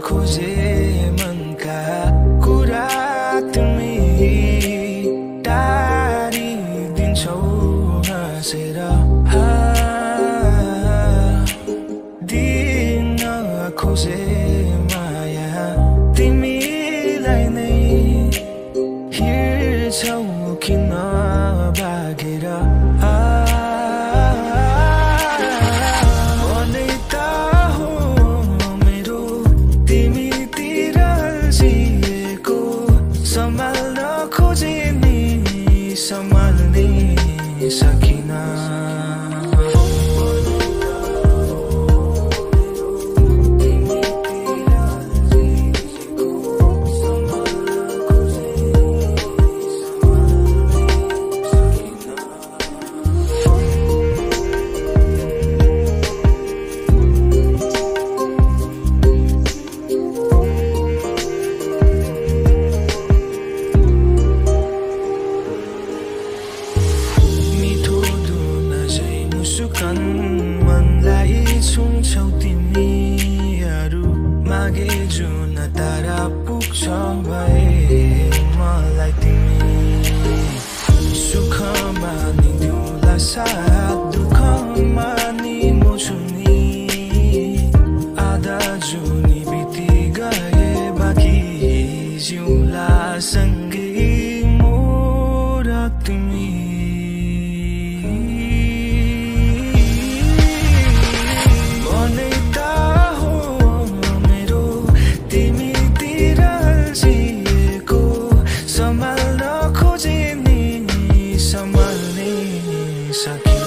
खोजे मनका कुरा तिमी टारिदिन्छौ हाँसेर दिन खोजे माया तिमीलाई नै हिँड्छौ किन भागेर सम्हाल्न खोजे नि सम्हाल्नै सकिन मनलाई छुन्छौ तिमीहरू मागे जुन तारा पुग्छ भए मलाई तिमी सुखमा नि दिउला साथ दुःखमा नि म छु नि आधा जुनी बिति गए बाँकी जिउला सँगै म र तिमी सम्हाल्न खोजे नि सम्हाल्नै सकिन